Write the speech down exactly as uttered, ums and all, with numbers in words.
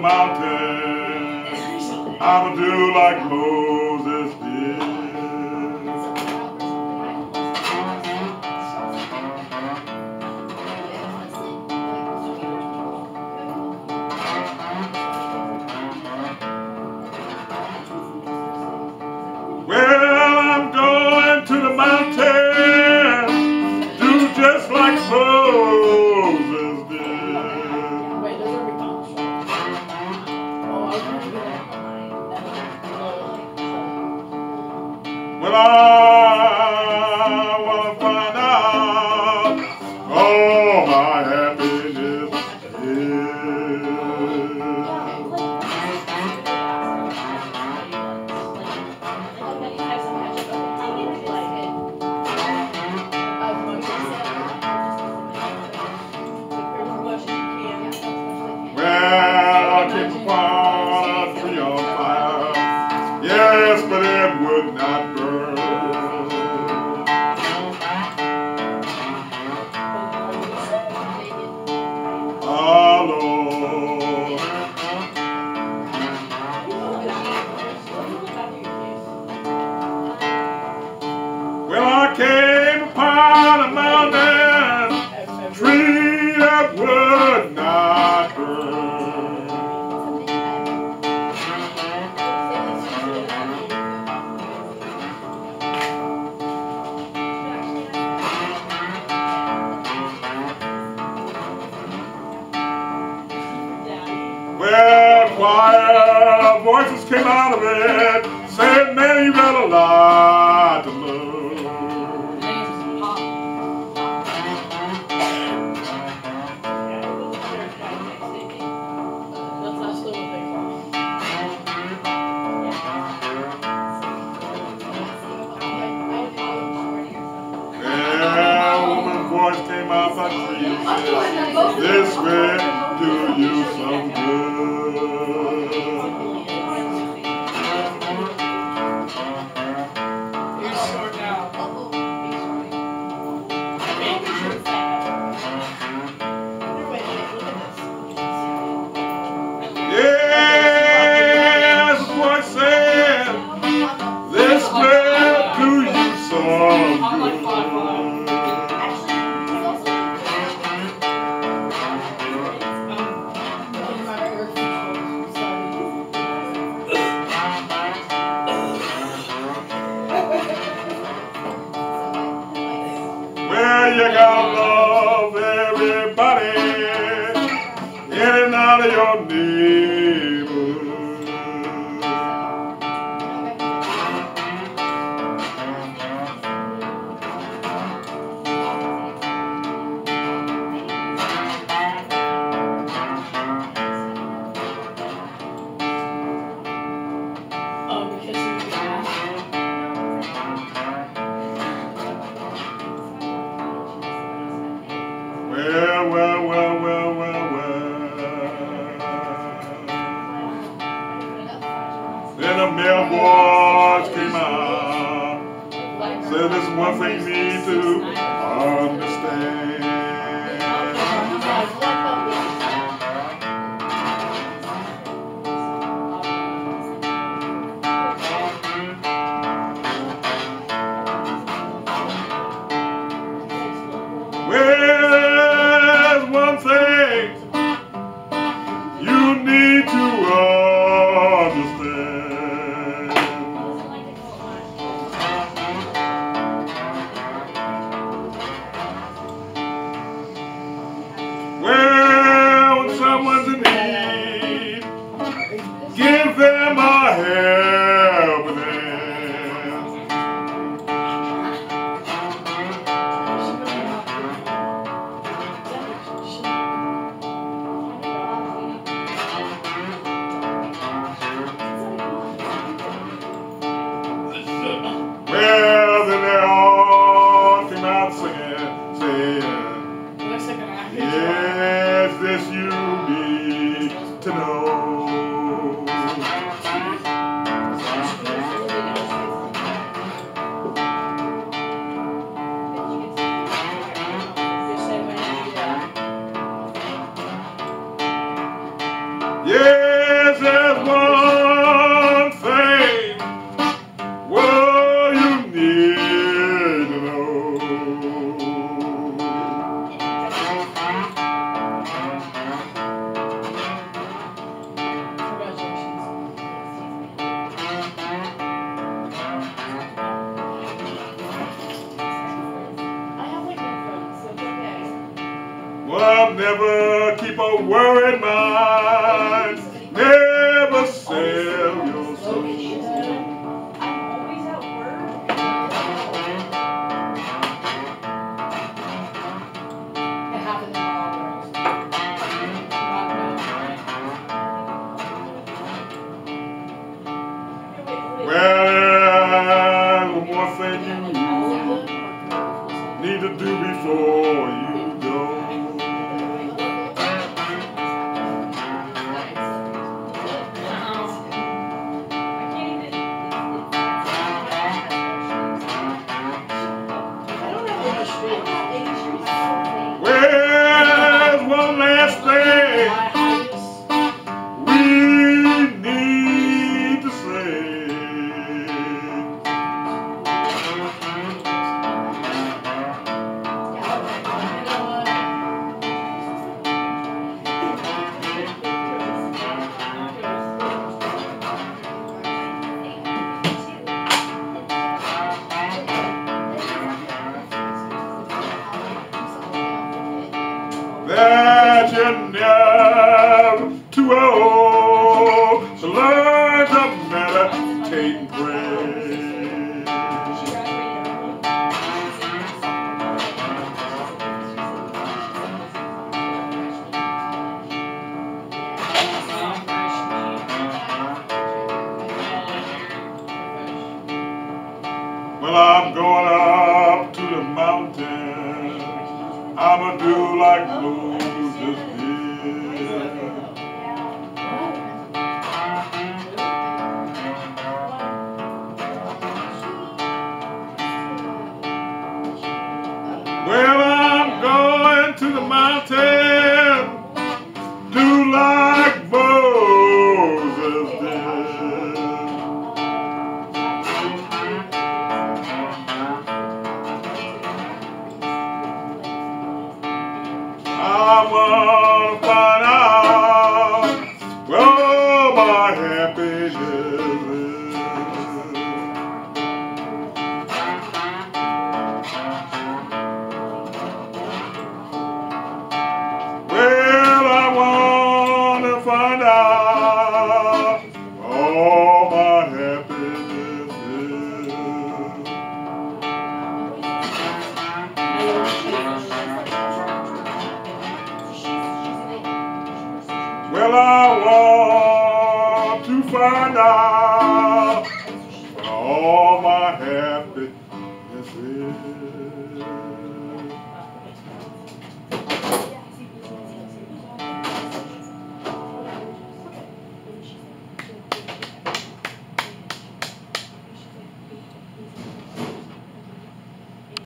mountain, I'ma do like Moses did. Well, I'm going to the mountain, do just like Moses did. Wait, those are McDonald's. Oh, I Well, I want to find out all my happiness is. Well, I came upon a tree on fire, yes, but it would not burn. Oh, Lord. Well, I came upon a mountain, tree that would not burn. Well, choir voices came out of it, saying, man, you got a lot to learn. Yeah, a woman's voice came out by trees, this will do you some good. Yes, the voice said, this will do you some good. Well, you gotta love everybody, in and out of your neighborhood. Well, well, well, well, well, well. Then a male voice came out, said this is one thing you need to understand. Well, one thing you need to understand. Well, never keep a worried mind. Never sell your soul. Well, one more thing you need to do before you go. Well, one last thing we need to say. That you're never too old to learn to meditate and pray. Well, I'm going up to the mountain. I'ma do like Moses did. Well, I'm going to the mountain, do like Moses did. I wanna find out where my happiness is. Well, I wanna find out all my happiness is. Well, I want to find out where all my happiness is.